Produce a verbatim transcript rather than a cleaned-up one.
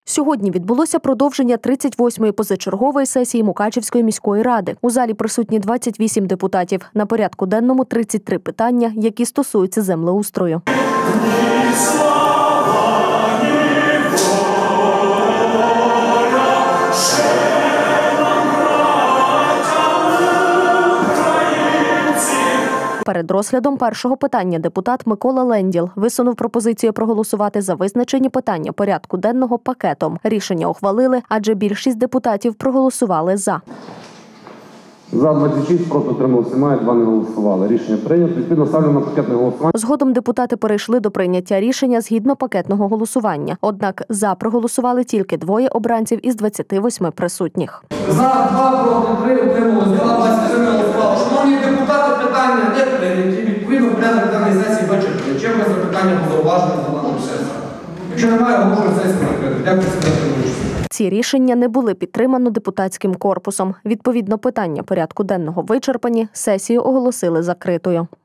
Сьогодні відбулося продовження тридцять восьмої позачергової сесії Мукачівської міської ради. У залі присутні двадцять вісім депутатів. На порядку денному тридцять три питання, які стосуються землеустрою. Перед розглядом першого питання депутат Микола Ленділ висунув пропозицію проголосувати за визначені питання порядку денного пакетом. Рішення ухвалили, адже більшість депутатів проголосували «за». За двадцять шість, проти утрималися немає, два не голосували. Рішення прийнято. Відповідно, ставлю на пакетне голосування. Згодом депутати перейшли до прийняття рішення згідно пакетного голосування. Однак «за» проголосували тільки двоє обранців із двадцяти восьми присутніх. За, два, проти, три, утрималися, двадцять три не голосували. Шановні депутати, питання не прийняті. Відповідно, порядок даної сесії вичерпаний. Чим ви запитання було зауважено за дану сесію? Якщо немає, оголошую сесію закритою. Дякую за участь. Ці рішення не були підтримано депутатським корпусом. Відповідно, питання порядку денного вичерпані, сесію оголосили закритою.